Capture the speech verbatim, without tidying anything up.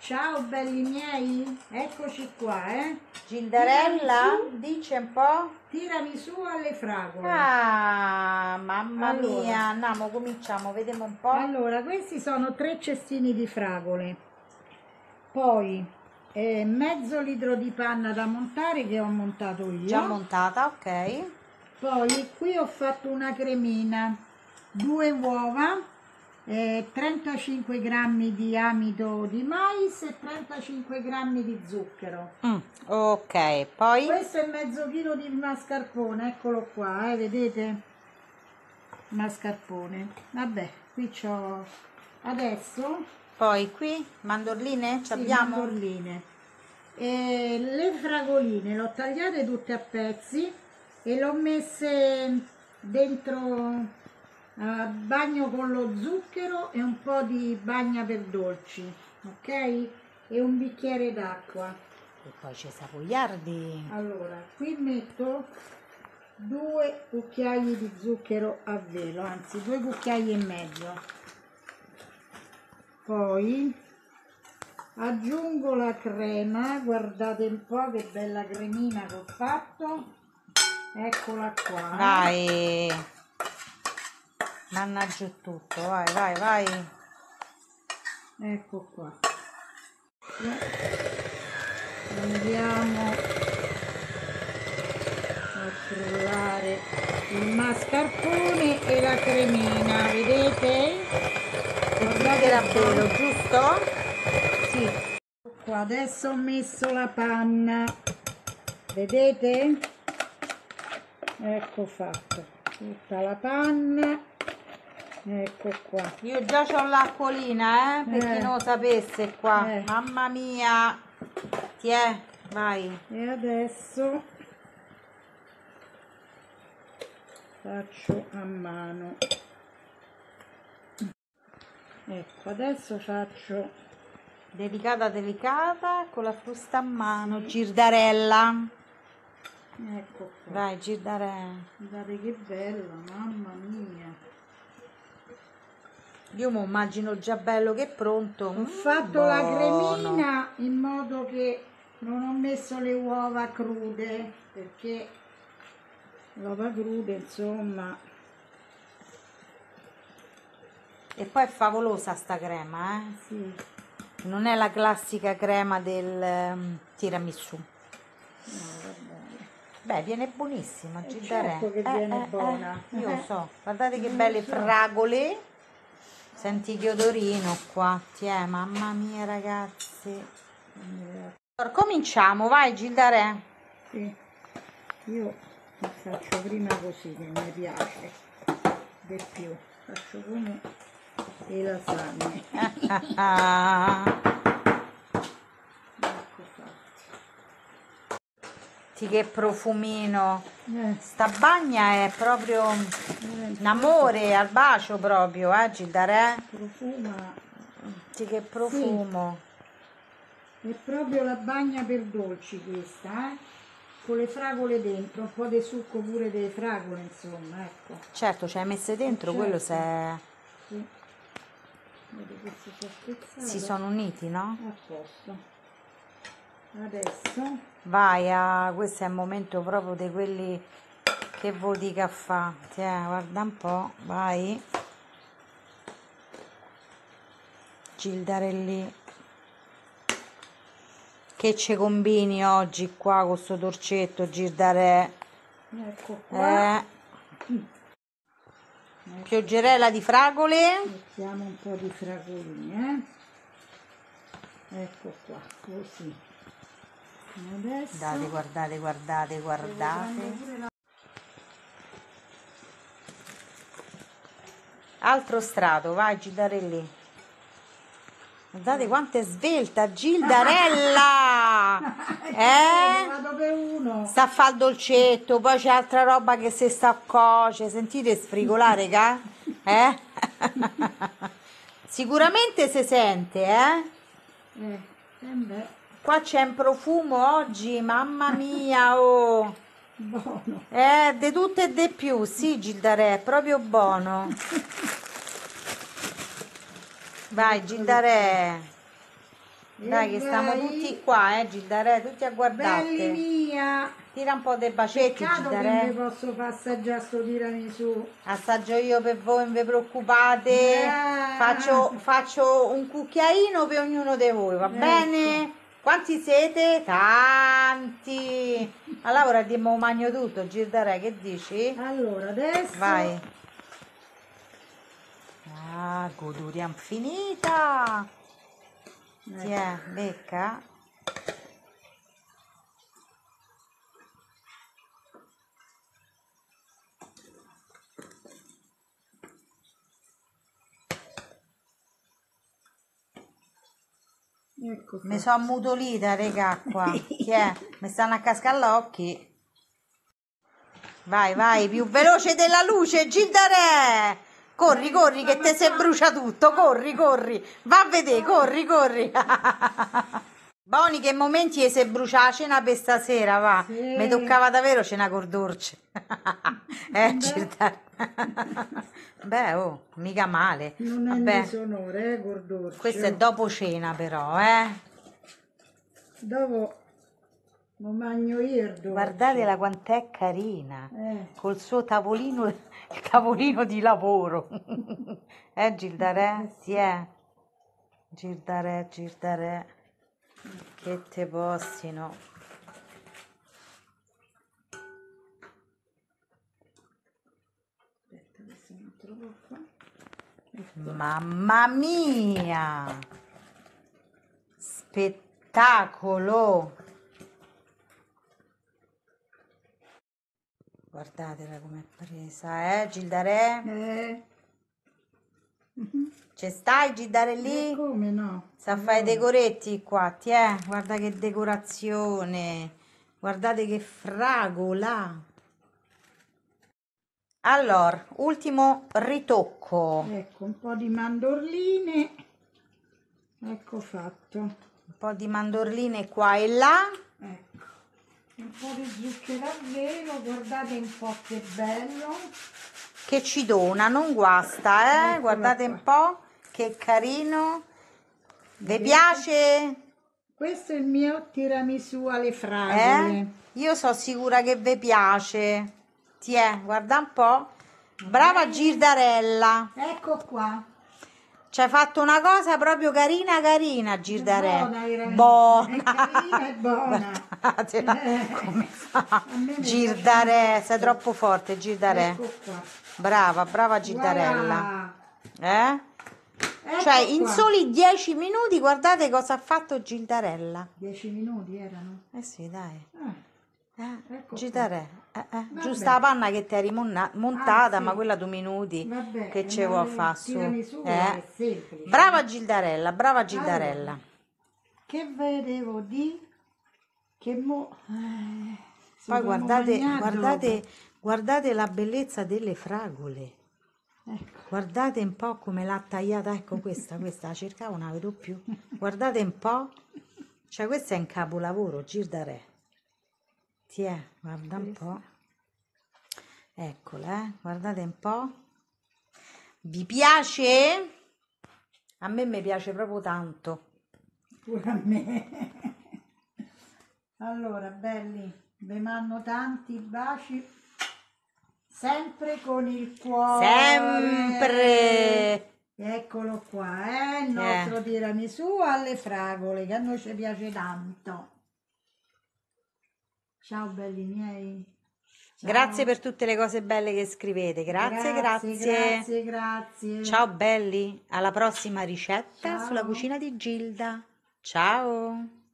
Ciao belli miei, eccoci qua, eh. Gildarella dice un po'. Tirami su alle fragole. Ah, mamma Allora. mia, andiamo, cominciamo, vediamo un po'. Allora, questi sono tre cestini di fragole, poi eh, mezzo litro di panna da montare che ho montato io. Già montata, ok. Poi qui ho fatto una cremina, due uova, eh, trentacinque grammi di amido di mais e trentacinque grammi di zucchero. Mm, ok, poi Questo è mezzo chilo di mascarpone, eccolo qua, eh, vedete? Mascarpone. Vabbè, qui c'ho adesso poi qui mandorline ci sì, abbiamo. mandorline. E le fragoline le ho tagliate tutte a pezzi e le ho messe dentro a bagno con lo zucchero e un po' di bagna per dolci, ok? E un bicchiere d'acqua. E poi c'è Savoiardi. Allora, qui metto due cucchiai di zucchero a velo, anzi due cucchiai e mezzo. Poi aggiungo la crema, guardate un po' che bella cremina che ho fatto, eccola qua. Vai, manna giù tutto, vai, vai, vai. Ecco qua. Andiamo a frullare il mascarpone e la cremina, vedete? Guardate a velo, giusto? Sì. Qua adesso ho messo la panna, vedete? Ecco fatto, tutta la panna, ecco qua. Io già ho l'acquolina, eh, per Eh. chi non lo sapesse qua. Eh. Mamma mia, ti è, vai. E adesso faccio a mano. Ecco, adesso faccio Delicata delicata con la frusta a mano. Sì. Girdarella. ecco qua. Vai, girdarella. Guardate che bella, mamma mia. Io mi immagino già bello che è pronto. Ho fatto Buono. la cremina in modo che non ho messo le uova crude, perché l'uova crude insomma. E poi è favolosa sta crema, eh? Sì. Non è la classica crema del um, tiramisù. No, vabbè. Beh, viene buonissima, Eh, Gildarella. certo che Eh, viene eh, buona. eh, io Eh. so. Guardate che Non belle lo so. fragole. Senti che odorino qua. Tiè, mamma mia, ragazzi. Allora, cominciamo, vai, Gildarella. Sì. Io faccio prima così che mi piace di più. Faccio come le lasagne. Ecco fatti. Sì, che profumino. Eh, Sta bagna è proprio eh, un amore al bacio proprio, eh, Gildarella. profuma. Sì, che profumo. È proprio la bagna per dolci questa, eh? Con le fragole dentro, un po' di succo pure delle fragole, insomma, ecco. Certo, ci hai messe dentro, Eh, quello certo. se Sì. Vedi, questo si è spezzato. si sono uniti, no? A posto. Adesso Vai, ah, questo è il momento proprio di quelli che vuol di caffè. Tiè, guarda un po', vai. Gildarelli. Che ci combini oggi qua con sto dolcetto, Gildarelli? ecco qua. Eh. Pioggerella di fragole. Mettiamo un po' di fragoline, eh? Ecco qua, così. Adesso Guardate, guardate, guardate, guardate. pure la- Altro strato, vai Gildarelli. Guardate quanto è svelta Gildarella! Eh? vado per uno. Sta a fare il dolcetto, poi c'è altra roba che si sta a cuocere. Sentite sfrigolare, ca? Eh? Sicuramente si sente, eh? Eh, eh beh, Qua c'è un profumo oggi, mamma mia, oh! buono. Eh, di tutto e di più, sì, Gildarè, proprio buono. Vai, Gildarè. Dai che stiamo vai. tutti qua, eh, Gilda, tutti a Belli guardare. mia. Tira un po' dei bacetti, Peccato che Gilda. ne posso far assaggiare sto tiramisù. Assaggio io per voi, non vi preoccupate. Ah. Faccio, faccio un cucchiaino per ognuno di voi, va Ecco. bene? Quanti siete? Tanti. Allora ora diamo un magno tutto, Gilda, che dici? Allora, adesso... Vai. Ah, goduria infinita. Sì, eh, becca. Ecco Mi qua. sono ammutolita, regà, qua. Chi è? Mi stanno a cascare gli occhi. Vai, vai, più veloce della luce, Gilda. Corri, corri, che te si brucia tutto. Corri, corri. Va a vedere, corri, corri. Boni, che momenti e se brucia la cena per stasera, va. Sì. Mi toccava davvero cena col dolce. Eh, Gilda. Beh, oh, mica male. Non è Vabbè, disonore, eh, Gordorcio. questo è dopo cena però, eh. Dopo lo mangio io il dolce. Guardatela quant'è carina. Eh. Col suo tavolino, il tavolino di lavoro. Eh, Gilda, sì, è. Gilda, Gilda, che te possino. Aspetta, adesso non trovo qua. Mamma mia! Spettacolo! Guardatela com'è presa, eh, Gilda? Eh. Ci stai, Gilda lì? Eh, come no? Sa fare i decoretti qua, tiè, guarda che decorazione, guardate che fragola. Allora, ultimo ritocco, Ecco, un po' di mandorline. Ecco fatto. un po' di mandorline qua e là, Ecco. Un po' di zucchero a velo, guardate un po' che bello. che ci dona, non guasta, eh, Eccola guardate qua. un po', che carino, vi piace? Questo è il mio tiramisù alle fragole. Eh? Io sono sicura che vi piace, tiè, guarda un po', brava Girdarella. Ecco qua. Ci hai fatto una cosa proprio carina carina, Girdare. Buona, veramente. Buona. È carina e buona. Guardatela Eh. come fa. A me mi Girdare, sei troppo forte, Girdare. Ecco qua. Brava, brava Girdarella. Voilà. Eh? Ecco Cioè, in qua. soli dieci minuti, guardate cosa ha fatto Gildarella. Dieci minuti erano. Eh sì, dai. Ah, Eh, Ecco Gildare, eh, eh, Vabbè. giusta la panna che ti eri monna- montata, Ah, sì. ma quella due minuti vabbè. che eh, ce ma vuoi il fare su? tiramisù Eh? è semplice. Brava Gildarella, brava Gildarella. Allora, che vedevo di che mo eh, se Poi dobbiamo guardate, mangiare guardate, dopo. guardate la bellezza delle fragole. Ecco. Guardate un po' come l'ha tagliata, ecco questa, questa la cercavo, non la vedo più. Guardate un po', cioè questo è un capolavoro, Gildare. Tiè, guarda un po'. Eccola, eh, guardate un po'. Vi piace? A me mi piace proprio tanto. Pure a me. Allora, belli, vi mando tanti baci. Sempre con il cuore. Sempre! Eccolo qua, eh, il nostro Eh. tiramisù alle fragole, che a noi ci piace tanto. Ciao belli miei. Ciao. Grazie per tutte le cose belle che scrivete. Grazie, grazie. Grazie, grazie. Ciao belli, alla prossima ricetta Ciao. sulla cucina di Gilda. Ciao.